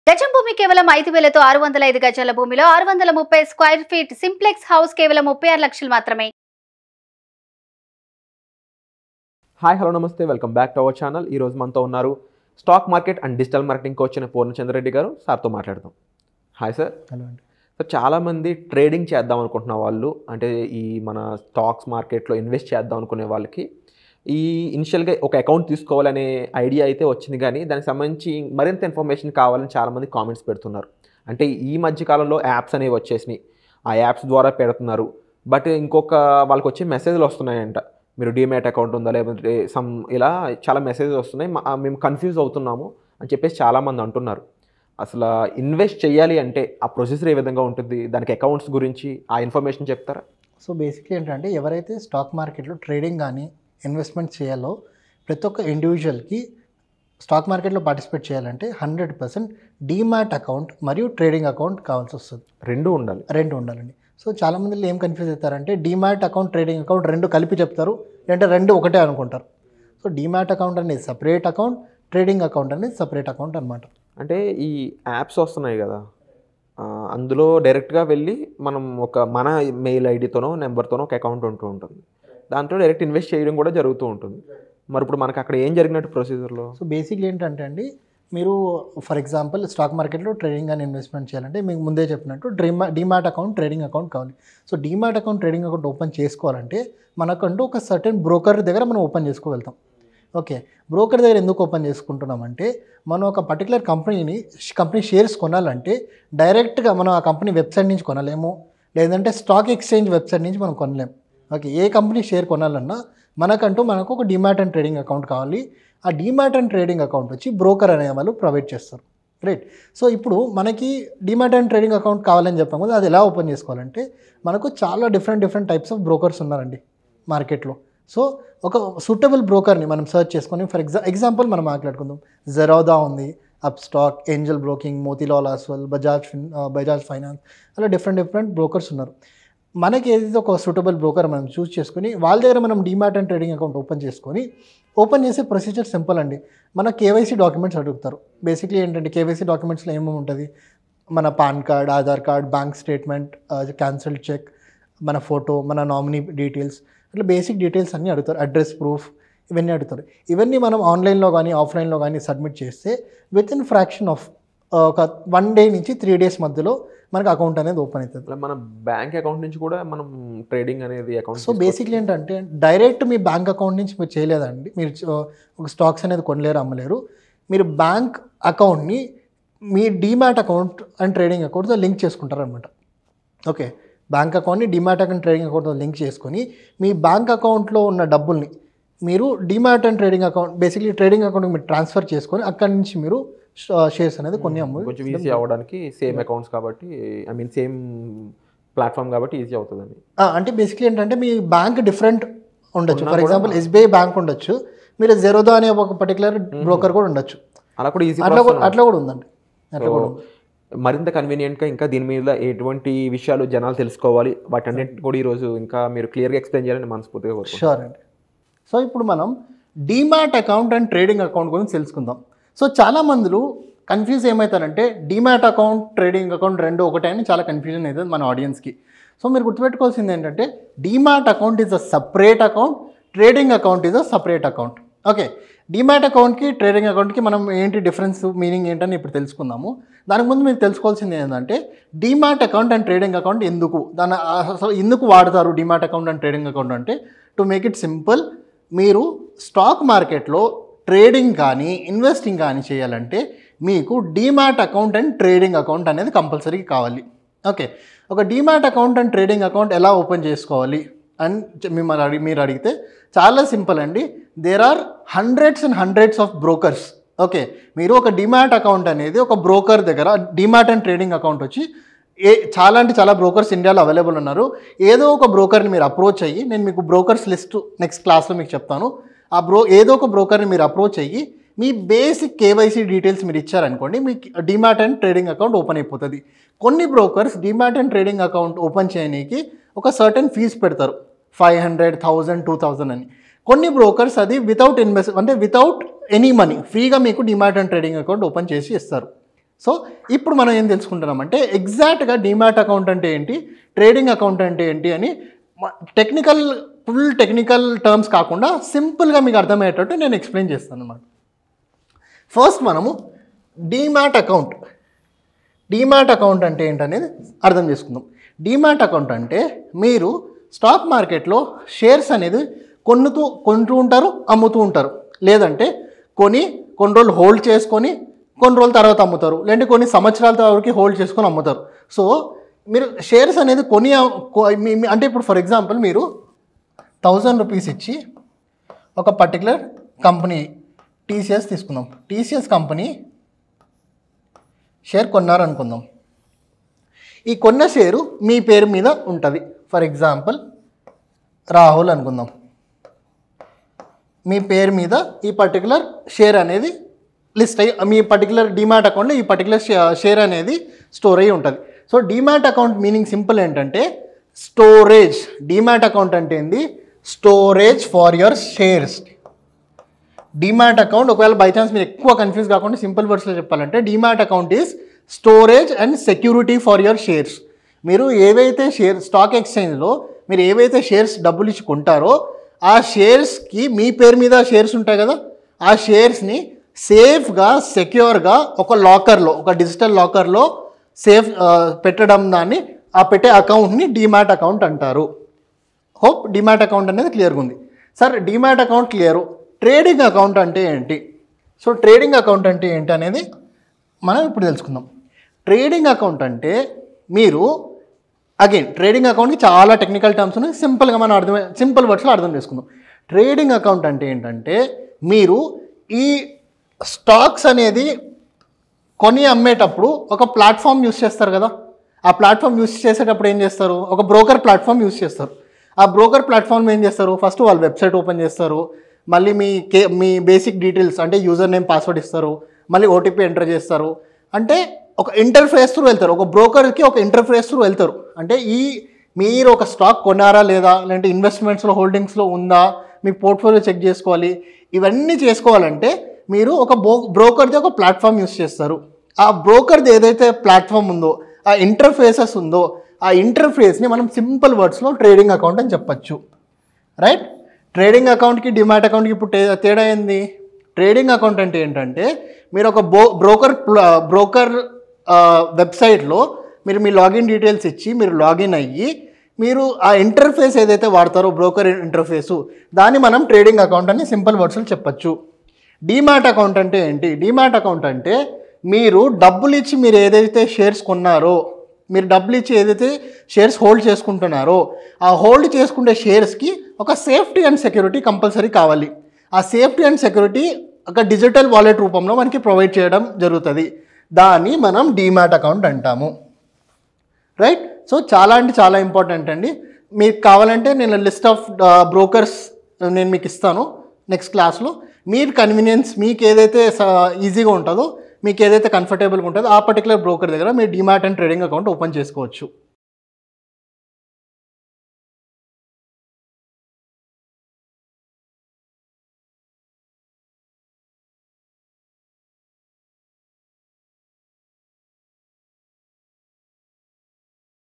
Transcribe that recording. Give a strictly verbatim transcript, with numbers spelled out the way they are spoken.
గజం భూమి కేవలం ఐదు వేలతో ఆరు వందల ఐదు గజాల భూమిలో ఆరు వందల ముప్పై స్క్వేర్ ఫీట్ సింప్లెక్స్ హౌస్ కేవలం ముప్పై ఆరు లక్షలు మాత్రమే. హాయ్ హలో నమస్తే, welcome back to our channel. ఈరోజు మనతో ఉన్నారు stock market and digital marketing coach అయిన పూర్ణచంద్రరెడ్డి గారు. సార్తో మాట్లాడదాం. Hi sir. హలో అండి. సార్, చాలామంది ట్రేడింగ్ చేద్దాం అనుకుంటున్న వాళ్ళు, అంటే ఈ మన స్టాక్స్ మార్కెట్లో ఇన్వెస్ట్ చేద్దాం అనుకునే వాళ్ళకి ఈ ఇనిషియల్గా ఒక అకౌంట్ తీసుకోవాలనే ఐడియా అయితే వచ్చింది, కానీ దానికి సంబంధించి మరింత ఇన్ఫర్మేషన్ కావాలని చాలామంది కామెంట్స్ పెడుతున్నారు. అంటే ఈ మధ్య కాలంలో యాప్స్ అనేవి వచ్చేసినాయి, ఆ యాప్స్ ద్వారా పెడుతున్నారు. బట్ ఇంకొక వాళ్ళకి వచ్చే మెసేజ్లు వస్తున్నాయంట, మీరు డీమ్యాట్ అకౌంట్ ఉందా లేకపోతే సమ్ ఇలా చాలా మెసేజెస్ వస్తున్నాయి, మేము కన్ఫ్యూజ్ అవుతున్నాము అని చెప్పేసి చాలామంది అంటున్నారు. అసలు ఇన్వెస్ట్ చేయాలి అంటే ఆ ప్రొసెసర్ ఏ విధంగా ఉంటుంది, దానికి అకౌంట్స్ గురించి ఆ ఇన్ఫర్మేషన్ చెప్తారా? సో బేసిక్లీ ఏంటంటే, ఎవరైతే స్టాక్ మార్కెట్లో ట్రేడింగ్ కానీ ఇన్వెస్ట్మెంట్ చేయాలో ప్రతి ఒక్క ఇండివిజువల్కి స్టాక్ మార్కెట్లో పార్టిసిపేట్ చేయాలంటే హండ్రెడ్ పర్సెంట్ డీమ్యాట్ అకౌంట్ మరియు ట్రేడింగ్ అకౌంట్ కావాల్సి వస్తుంది. రెండు ఉండాలి. రెండు ఉండాలండి. సో చాలామంది ఏం కన్ఫ్యూజ్ అవుతారంటే, డీమ్యాట్ అకౌంట్ ట్రేడింగ్ అకౌంట్ రెండు కలిపి చెప్తారు, లేదంటే రెండు ఒకటే అనుకుంటారు. సో డీమ్యాట్ అకౌంట్ అనేది సపరేట్ అకౌంట్, ట్రేడింగ్ అకౌంట్ అనేది సపరేట్ అకౌంట్ అనమాట. అంటే ఈ యాప్స్ వస్తున్నాయి కదా, అందులో డైరెక్ట్గా వెళ్ళి మనం ఒక మన మెయిల్ ఐడితోనో నెంబర్తోనో ఒక అకౌంట్ ఉంటూ ఉంటుంది, దాంట్లో డైరెక్ట్ ఇన్వెస్ట్ చేయడం కూడా జరుగుతూ ఉంటుంది. మరి ఇప్పుడు మనకు అక్కడ ఏం జరిగినట్టు ప్రొసీజర్లో? సో బేసిక్లీ ఏంటంటే అండి, మీరు ఫర్ ఎగ్జాంపుల్ స్టాక్ మార్కెట్లో ట్రేడింగ్ అని ఇన్వెస్ట్మెంట్ చేయాలంటే మీకు ముందే చెప్పినట్టు డ్రీమా డీమ్యాట్ అకౌంట్, ట్రేడింగ్ అకౌంట్ కావాలి. So demat account, trading account open చేసుకోవాలంటే మనకంటూ ఒక సర్టెన్ బ్రోకర్ దగ్గర మనం ఓపెన్ చేసుకోగలుగుతాం. ఓకే, బ్రోకర్ దగ్గర ఎందుకు ఓపెన్ చేసుకుంటున్నామంటే, మనం ఒక పర్టికులర్ కంపెనీని కంపెనీ షేర్స్ కొనాలంటే డైరెక్ట్గా మనం ఆ కంపెనీ వెబ్సైట్ నుంచి కొనలేము, లేదంటే స్టాక్ ఎక్స్చేంజ్ వెబ్సైట్ నుంచి మనం కొనలేము. ఓకే, ఏ కంపెనీ షేర్ కొనాలన్నా మనకంటూ మనకు ఒక డీమ్యాట్ అండ్ ట్రేడింగ్ అకౌంట్ కావాలి. ఆ డీమ్యాట్ అండ్ ట్రేడింగ్ అకౌంట్ వచ్చి బ్రోకర్ అనే వాళ్ళు ప్రొవైడ్ చేస్తారు. రైట్. సో ఇప్పుడు మనకి డీమ్యాట్ అండ్ ట్రేడింగ్ అకౌంట్ కావాలని చెప్పాం కదా, అది ఎలా ఓపెన్ చేసుకోవాలంటే, మనకు చాలా different different types of brokers ఉన్నారండి మార్కెట్లో. సో ఒక సూటబుల్ బ్రోకర్ని మనం సర్చ్ చేసుకొని, ఫర్ ఎగ్జా ఎగ్జాంపుల్ మనం మాట్లాడుకుందాం, జెరోదా ఉంది, అప్ స్టాక్, ఏంజల్ బ్రోకింగ్, మోతీలాల్ ఆస్వాల్, బజాజ్ ఫిన్ బజాజ్ ఫైనాన్స్, అలా డిఫరెంట్ డిఫరెంట్ బ్రోకర్స్ ఉన్నారు. మనకి ఏదైతే ఒక సూటబుల్ బ్రోకర్ మనం చూస్ చేసుకుని వాళ్ళ దగ్గర మనం demat and trading account open చేసుకొని, ఓపెన్ చేసే ప్రొసీజర్ సింపుల్ అండి. మన కేవైసీ డాక్యుమెంట్స్ అడుగుతారు. బేసిక్లీ ఏంటంటే, కేవైసీ డాక్యుమెంట్స్లో ఏమేమి ఉంటుంది, మన PAN card, Aadhaar card, bank statement, cancelled cheque, మన ఫోటో, మన నామినీ డీటెయిల్స్, అట్లా బేసిక్ డీటెయిల్స్ అన్నీ అడుగుతారు, అడ్రస్ ప్రూఫ్, ఇవన్నీ అడుగుతారు. ఇవన్నీ మనం ఆన్లైన్లో కానీ ఆఫ్లైన్లో కానీ సబ్మిట్ చేస్తే విత్ ఇన్ ఫ్రాక్షన్ ఆఫ్ ఒక వన్ డే నుంచి త్రీ డేస్ మధ్యలో మనకు అకౌంట్ అనేది ఓపెన్ అవుతుంది. మన బ్యాంక్ అకౌంట్ నుంచి కూడా మనం ట్రేడింగ్ అనేది అకౌంట్. సో బేసిక్లీ ఏంటంటే, డైరెక్ట్ మీ బ్యాంక్ అకౌంట్ నుంచి మీరు చేయలేదండి, మీరు ఒక స్టాక్స్ అనేది కొనలేరు, అమ్మలేరు. మీరు బ్యాంక్ అకౌంట్ని మీ డీమ్యాట్ అకౌంట్ అండ్ ట్రేడింగ్ అకౌంట్తో లింక్ చేసుకుంటారు అనమాట. ఓకే, బ్యాంక్ అకౌంట్ని డీమ్యాట్ అకౌంట్ ట్రేడింగ్ అకౌంట్తో లింక్ చేసుకొని, మీ బ్యాంక్ అకౌంట్లో ఉన్న డబ్బుల్ని మీరు demat and trading account, basically trading అకౌంట్కి మీరు ట్రాన్స్ఫర్ చేసుకొని అక్కడి నుంచి మీరు షేర్స్ అనేది కొన్ని అమ్ము. కొంచెం ఈజీ అవ్వడానికి సేమ్ అకౌంట్స్ కాబట్టి, ఐ మీన్ సేమ్ ప్లాట్ఫామ్ కాబట్టి ఈజీ అవుతుందండి. అంటే బేసిక్లీ ఏంటంటే, మీ బ్యాంక్ డిఫరెంట్ ఉండొచ్చు. ఫర్ ఎగ్జాంపుల్ ఎస్బీఐ బ్యాంక్ ఉండొచ్చు, మీరు జెరోదా అనే ఒక పర్టికులర్ బ్రోకర్ కూడా ఉండొచ్చు, అలా కూడా ఈజీ, అట్లా అట్లా కూడా ఉందండి. అట్లా కూడా మరింత కన్వీనియంట్గా ఇంకా దీని మీద ఎటువంటి విషయాలు జనాలు తెలుసుకోవాలి, వాటన్నిటి కూడా ఈరోజు ఇంకా మీరు క్లియర్గా ఎక్స్ప్లెయిన్ చేయాలని మనస్ఫూర్తిగా కోరుకుంటున్నాను. షూర్ అండి. సో ఇప్పుడు మనం demat account and trading account గురించి తెలుసుకుందాం. సో చాలా మందులు కన్ఫ్యూజ్ ఏమవుతారంటే, డీమ్యాట్ అకౌంట్, ట్రేడింగ్ అకౌంట్ రెండు ఒకటే అని చాలా కన్ఫ్యూజన్ అవుతుంది మన ఆడియన్స్కి. సో మీరు గుర్తుపెట్టుకోవాల్సింది ఏంటంటే, demat account is a separate account, trading account is a separate account. Okay, demat అకౌంట్కి ట్రేడింగ్ అకౌంట్కి మనం ఏంటి డిఫరెన్స్, మీనింగ్ ఏంటని ఇప్పుడు తెలుసుకుందాము. దానికి ముందు మీరు తెలుసుకోవాల్సింది ఏంటంటే, demat account and trading account ఎందుకు, దాని అసలు ఎందుకు వాడతారు demat account and trading account అంటే, టు మేక్ ఇట్ సింపుల్, మీరు స్టాక్ మార్కెట్లో ట్రేడింగ్ కానీ ఇన్వెస్టింగ్ కానీ చేయాలంటే మీకు demat account and trading account అనేది కంపల్సరీ కావాలి. ఓకే, ఒక demat account and trading account ఎలా ఓపెన్ చేసుకోవాలి అని మిమ్మల్ని అడిగి మీరు అడిగితే చాలా సింపుల్ అండి. There are hundreds and hundreds of brokers. Okay, మీరు ఒక డీమ్యాట్ అకౌంట్ అనేది ఒక బ్రోకర్ దగ్గర, డీమ్యాట్ అండ్ ట్రేడింగ్ అకౌంట్ వచ్చి ఏ చాలా అంటే చాలా బ్రోకర్స్ ఇండియాలో అవైలబుల్ ఉన్నారు. ఏదో ఒక బ్రోకర్ని మీరు అప్రోచ్ అయ్యి, నేను మీకు బ్రోకర్స్ లిస్ట్ నెక్స్ట్ క్లాస్లో మీకు చెప్తాను, ఆ బ్రో ఏదో ఒక బ్రోకర్ని మీరు అప్రోచ్ అయ్యి మీ బేసిక్ కేవైసీ డీటెయిల్స్ మీరు ఇచ్చారనుకోండి, మీకు demat and trading account open అయిపోతుంది. కొన్ని brokers demat and trading account open చేయడానికి ఒక సర్టెన్ ఫీజు పెడతారు, five hundred thousand two thousand అని. కొన్ని బ్రోకర్స్ అది వితౌట్ ఇన్వెస్ట్ అంటే వితౌట్ ఎనీ మనీ ఫ్రీగా మీకు demat and trading account open చేసి ఇస్తారు. సో ఇప్పుడు మనం ఏం తెలుసుకుంటున్నామంటే ఎగ్జాక్ట్గా డీమ్యాట్ అకౌంట్ అంటే ఏంటి, ట్రేడింగ్ అకౌంట్ అంటే ఏంటి అని టెక్నికల్ ఫుల్ టెక్నికల్ టర్మ్స్ కాకుండా సింపుల్గా మీకు అర్థమయ్యేటట్టు నేను ఎక్స్ప్లెయిన్ చేస్తాను అన్నమాట. ఫస్ట్ మనము డీమ్యాట్ అకౌంట్ డీమ్యాట్ అకౌంట్ అంటే ఏంటనేది అర్థం చేసుకుందాం. డీమ్యాట్ అకౌంట్ అంటే మీరు స్టాక్ మార్కెట్లో షేర్స్ అనేది కొన్నుతూ కొంటూ ఉంటారు, అమ్ముతూ ఉంటారు. లేదంటే కొని కొన్ని రోజులు హోల్డ్ చేసుకొని కొన్ని రోజుల తర్వాత అమ్ముతారు, లేదంటే కొన్ని సంవత్సరాల వరకు హోల్డ్ చేసుకొని అమ్ముతారు. సో మీరు షేర్స్ అనేది కొని అంటే ఇప్పుడు ఫర్ ఎగ్జాంపుల్ మీరు థౌజండ్ రూపీస్ ఇచ్చి ఒక పర్టికులర్ కంపెనీ టీసీఎస్ తీసుకుందాం. టీసీఎస్ కంపెనీ షేర్ కొన్నారు అనుకుందాం. ఈ కొన్న షేరు మీ పేరు మీద ఉంటుంది. ఫర్ ఎగ్జాంపుల్ రాహుల్ అనుకుందాం. మీ పేరు మీద ఈ పర్టికులర్ షేర్ అనేది లిస్ట్ అయ్యి మీ పర్టికులర్ డీమ్యాట్ అకౌంట్లో ఈ పర్టికులర్ షేర్ అనేది స్టోర్ అయ్యి ఉంటుంది. So demat account meaning simple ఏంటంటే స్టోరేజ్. డీమ్యాట్ అకౌంట్ అంటే ఏంది, storage for your shares. Demat account ఒకవేళ బై ఛాన్స్ మీరు ఎక్కువ కన్ఫ్యూజ్ కాకుండా సింపుల్ వర్డ్స్లో చెప్పాలంటే demat account is storage and security for your shares. మీరు ఏవైతే షేర్ స్టాక్ ఎక్స్చేంజ్లో మీరు ఏవైతే షేర్స్ డబ్బులు ఇచ్చి కొంటారో ఆ షేర్స్కి మీ పేరు మీద షేర్స్ ఉంటాయి కదా, ఆ షేర్స్ని సేఫ్గా సెక్యూర్గా ఒక లాకర్లో ఒక డిజిటల్ లాకర్లో సేఫ్ పెట్టడం, దాన్ని ఆ పెట్టే అకౌంట్ని డీమ్యాట్ అకౌంట్ అంటారు. హోప్ డీమ్యాట్ అకౌంట్ అనేది క్లియర్గా ఉంది. Sir demat account clear, trading account అంటే ఏంటి? సో ట్రేడింగ్ అకౌంట్ అంటే ఏంటి అనేది మనం ఇప్పుడు తెలుసుకుందాం. ట్రేడింగ్ అకౌంట్ అంటే మీరు అగైన్ ట్రేడింగ్ అకౌంట్కి చాలా టెక్నికల్ టర్మ్స్ ఉన్నాయి, సింపుల్గా మనం అర్థం సింపుల్ వర్డ్స్లో అర్థం చేసుకుందాం. ట్రేడింగ్ అకౌంట్ అంటే ఏంటంటే మీరు ఈ స్టాక్స్ అనేది కొని అమ్మేటప్పుడు ఒక ప్లాట్ఫామ్ యూస్ చేస్తారు కదా, ఆ ప్లాట్ఫామ్ యూస్ చేసేటప్పుడు ఏం చేస్తారు, ఒక బ్రోకర్ ప్లాట్ఫామ్ యూస్ చేస్తారు. ఆ బ్రోకర్ ప్లాట్ఫామ్ ఏం చేస్తారు, ఫస్ట్ వాళ్ళు వెబ్సైట్ ఓపెన్ చేస్తారు, మళ్ళీ మీ కే మీ బేసిక్ డీటెయిల్స్ అంటే యూజర్ నేమ్ పాస్వర్డ్ ఇస్తారు, మళ్ళీ ఓటీపీ ఎంటర్ చేస్తారు. అంటే ఒక ఇంటర్ఫేస్ త్రూ వెళ్తారు, ఒక బ్రోకర్కి ఒక ఇంటర్ఫేస్ త్రూ వెళ్తారు. అంటే ఈ మీరు ఒక స్టాక్ కొన్నారా లేదా, లేదంటే ఇన్వెస్ట్మెంట్స్లో హోల్డింగ్స్లో ఉందా, మీ పోర్ట్ఫోలియో చెక్ చేసుకోవాలి. ఇవన్నీ చేసుకోవాలంటే మీరు ఒక బ్రో బ్రోకర్ది ఒక ప్లాట్ఫామ్ యూస్ చేస్తారు. ఆ బ్రోకర్ది ఏదైతే ప్లాట్ఫామ్ ఉందో, ఆ ఇంటర్ఫేసెస్ ఉందో, ఆ ఇంటర్ఫేస్ని మనం సింపుల్ వర్డ్స్లో ట్రేడింగ్ అకౌంట్ అని చెప్పచ్చు. రైట్? ట్రేడింగ్ అకౌంట్కి డీమ్యాట్ అకౌంట్కి ఇప్పుడు తేడా ఏంది? ట్రేడింగ్ అకౌంట్ అంటే ఏంటంటే మీరు ఒక బో బ్రోకర్ బ్రోకర్ వెబ్సైట్లో మీరు మీ లాగిన్ డీటెయిల్స్ ఇచ్చి మీరు లాగిన్ అయ్యి మీరు ఆ ఇంటర్ఫేస్ ఏదైతే వాడతారో బ్రోకర్ ఇంటర్ఫేసు, దాన్ని మనం ట్రేడింగ్ అకౌంట్ అని సింపుల్ వర్డ్స్లో చెప్పచ్చు. డీమ్యాట్ అకౌంట్ అంటే ఏంటి? డీమ్యాట్ అకౌంట్ అంటే మీరు డబ్బులు ఇచ్చి మీరు ఏదైతే షేర్స్ కొన్నారో, మీరు డబ్బులు ఇచ్చి ఏదైతే షేర్స్ హోల్డ్ చేసుకుంటున్నారో ఆ హోల్డ్ చేసుకునే షేర్స్కి ఒక సేఫ్టీ అండ్ సెక్యూరిటీ కంపల్సరీ కావాలి. ఆ సేఫ్టీ అండ్ సెక్యూరిటీ ఒక డిజిటల్ వాలెట్ రూపంలో మనకి ప్రొవైడ్ చేయడం జరుగుతుంది. దాన్ని మనం డీమ్యాట్ అకౌంట్ అంటాము. రైట్? సో చాలా అంటే చాలా ఇంపార్టెంట్ అండి. మీకు కావాలంటే నేను లిస్ట్ ఆఫ్ బ్రోకర్స్ నేను మీకు ఇస్తాను నెక్స్ట్ క్లాస్లో. మీరు కన్వీనియన్స్ మీకు ఏదైతే ఈజీగా ఉంటుందో, మీకు ఏదైతే కంఫర్టబుల్గా ఉంటుందో ఆ పర్టికులర్ బ్రోకర్ దగ్గర మీరు demat and trading account open చేసుకోవచ్చు.